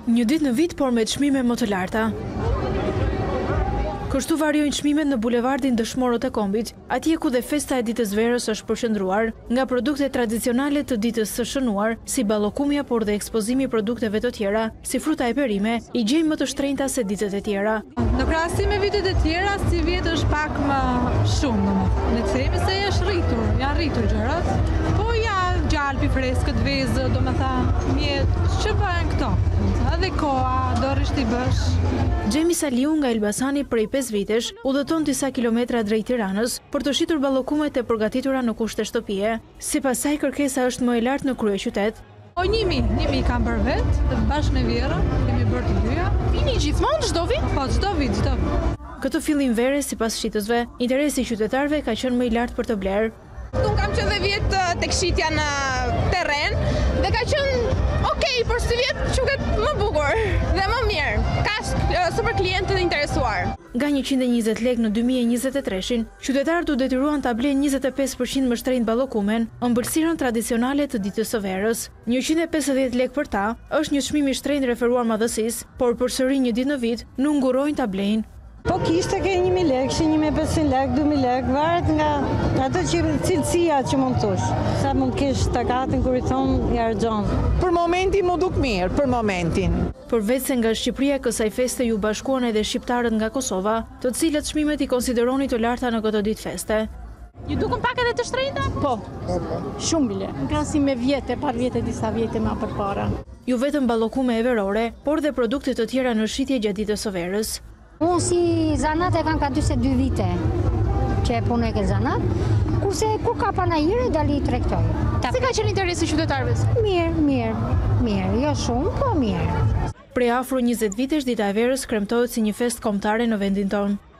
Një ditë në vit, por me çmime më të larta. Kështu variojnë çmimet në bulevardin Dëshmorët e Kombit, atje ku dhe festa e ditës verës është përqendruar, nga produkte tradicionale të ditës së shënuar, si ballokumja, por dhe ekspozimi i produkteve të tjera, si fruta e perime, i gjejmë më të shtrenjta se ditët e tjera. Në krahasim me vitet e tjera, si vjet është pak më shumë, domethënë. Ne themi se është rritur, janë rritur gjërat, po ja gjalpi freskët, vezë, domethënë, mjet, që bëhen këto? Edhe koha, do risht i bësh. Xhemi Saliu nga Elbasani prej 5 vitesh udhëton disa kilometra drejt Tiranës për të shitur ballokumet e përgatitura në kushte shtëpie. Sipas saj, kërkesa është më e lartë në kryeqytet. O 1000 kam bërë vetë, bashkë me Vjerën, kemi bërë të dyja. Vini gjithmonë çdo vit? Po, çdo vit. Këtë fillim vere, sipas shitësve, interesi i qytetarëve ka qenë më i lartë për të blerë. Unë kam qenë dhe vjetë tek shitja në terren dhe ka qenë okej, por si vjetë quket më bukur dhe më mirë. Ka super klientë të interesuar. Nga 120 lekë në 2023-shin, qytetarët u detyruan ta blenë 25% më shtrenjtë ballokumen, ëmbëlsirën tradicionale të ditës së verës. 150 lekë për ta është një çmim i shtrenjtë referuar madhësisë, por përsëri një ditë në vit nuk ngurojnë ta blejnë. Po kishte ke 1000 lekë, 1500 lekë, 2000 lekë, varet nga ato që cilësia që mund të tush. Sa mund kesh takatin kur i thon i harxhon. Për momentin mu duk mirë, për momentin. Përveç se nga Shqipëria kësaj feste ju bashkuan edhe shqiptarët nga Kosova, të cilët çmimet i konsideroni të larta në këtë ditë feste. Ju dukën pak edhe të shtrenjta? Po, shumë bile. Në krahasim me vjete, par vjete, disa vjete më përpara. Jo vetëm ballokume e verore, por dhe produkte të tjera në shitje gjatë ditës së verës. Unë si zanat e kam ka 42 vite që e punoj këtë zanat, kurse kur ka panajire dali i tregtoj. Si ka qenë interesi qytetarëve? Mirë, jo shumë, po mirë. Prej afro 20 vitesh, dita e verës kremtohet si një festë kombëtare në vendin tonë.